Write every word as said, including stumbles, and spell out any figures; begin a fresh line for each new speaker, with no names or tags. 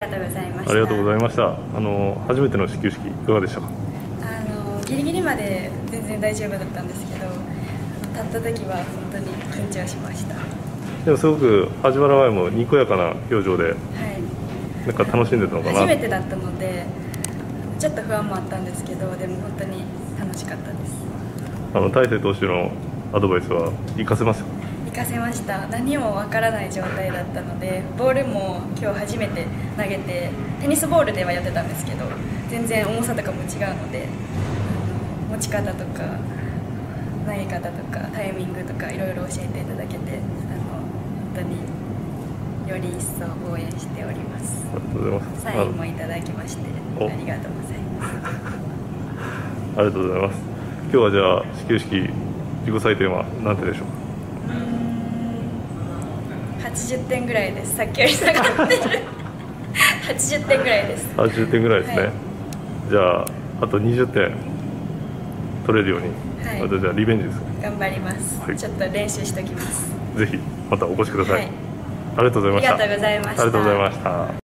ありがとうございました。
ありがとうございました。あの初めての始球式いかがでしたか？
あのギリギリまで全然大丈夫だったんですけど、立った時は本当に緊張しました。
でもすごく始まる前もにこやかな表情で、
はい、
なんか楽しんでたのかな。
初めてだったのでちょっと不安もあったんですけど、でも本当に楽しかったです。
あの大勢投手のアドバイスは活かせますか？
活かせました。何もわからない状態だったので、ボールも今日初めて投げて、テニスボールではやってたんですけど、全然重さとかも違うので、あの持ち方とか投げ方とかタイミングとかいろいろ教えていただけて、あの本当により一層応援しております。
ありがとうございます。
サインもいただきましてありがとうございます。
ありがとうございます。今日はじゃあ始球式自己採点は何点でしょうか？
はちじゅってんぐらいです。さっきより下がってるはちじゅってんぐらいです。
はちじゅってんぐらいですね、
はい、
じゃああとにじゅってん取れるように、
はい、
またじゃあリベンジです。
頑張ります、はい、ちょっと練習しておきます。
ぜひまたお越しください、
はい、
ありがとうございました。
ありがとうございました。
ありがとうございました。